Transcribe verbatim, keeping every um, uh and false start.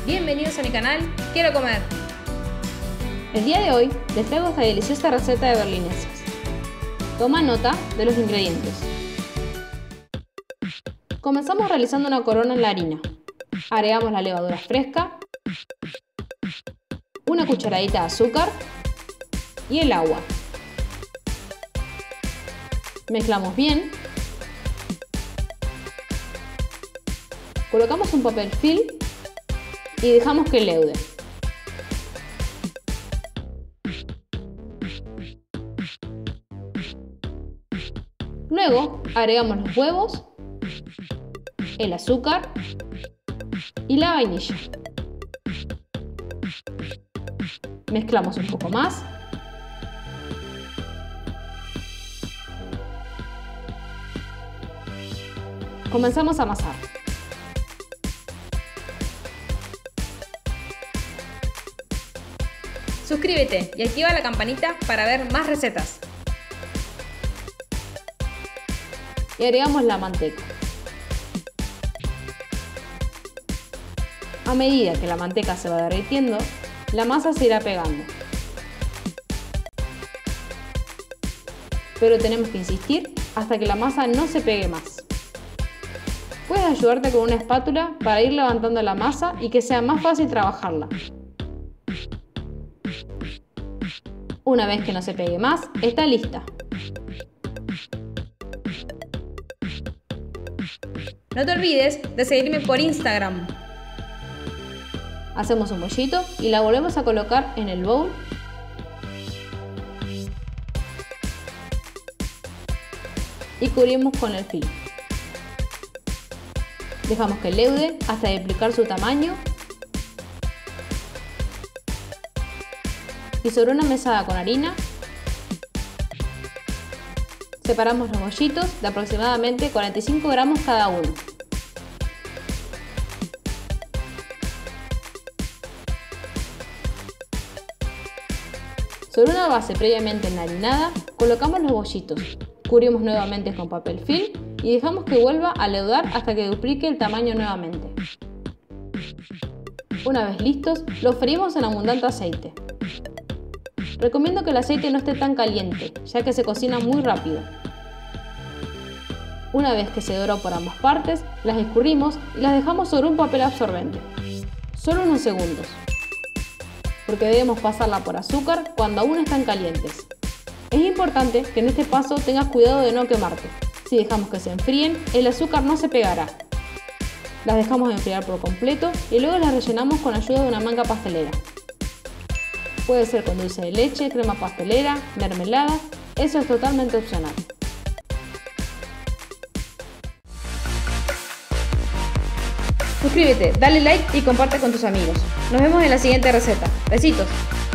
Bienvenidos a mi canal, Quiero Comer. El día de hoy les traigo esta deliciosa receta de berlinesas. Toma nota de los ingredientes. Comenzamos realizando una corona en la harina. Agregamos la levadura fresca, una cucharadita de azúcar y el agua. Mezclamos bien. Colocamos un papel film y dejamos que leude. Luego agregamos los huevos, el azúcar y la vainilla. Mezclamos un poco más. Comenzamos a amasar. Suscríbete y activa la campanita para ver más recetas. Y agregamos la manteca. A medida que la manteca se va derritiendo, la masa se irá pegando. Pero tenemos que insistir hasta que la masa no se pegue más. Puedes ayudarte con una espátula para ir levantando la masa y que sea más fácil trabajarla. Una vez que no se pegue más, está lista. No te olvides de seguirme por Instagram. Hacemos un bollito y la volvemos a colocar en el bowl. Y cubrimos con el film. Dejamos que leude hasta duplicar su tamaño. Y sobre una mesada con harina, separamos los bollitos de aproximadamente cuarenta y cinco gramos cada uno. Sobre una base previamente enharinada, colocamos los bollitos, cubrimos nuevamente con papel film y dejamos que vuelva a leudar hasta que duplique el tamaño nuevamente. Una vez listos, los freímos en abundante aceite. Recomiendo que el aceite no esté tan caliente, ya que se cocina muy rápido. Una vez que se doró por ambas partes, las escurrimos y las dejamos sobre un papel absorbente. Solo unos segundos, porque debemos pasarla por azúcar cuando aún están calientes. Es importante que en este paso tengas cuidado de no quemarte. Si dejamos que se enfríen, el azúcar no se pegará. Las dejamos enfriar por completo y luego las rellenamos con ayuda de una manga pastelera. Puede ser con dulce de leche, crema pastelera, mermelada, eso es totalmente opcional. Suscríbete, dale like y comparte con tus amigos. Nos vemos en la siguiente receta. Besitos.